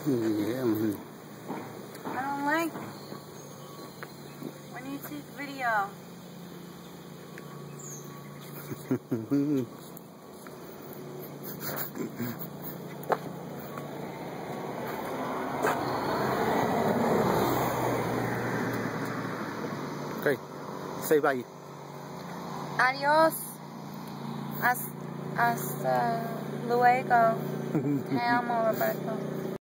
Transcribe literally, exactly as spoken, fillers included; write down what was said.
Yeah. I don't like when you take video. Okay, say bye. Adios. Hasta luego. Te amo, Roberto.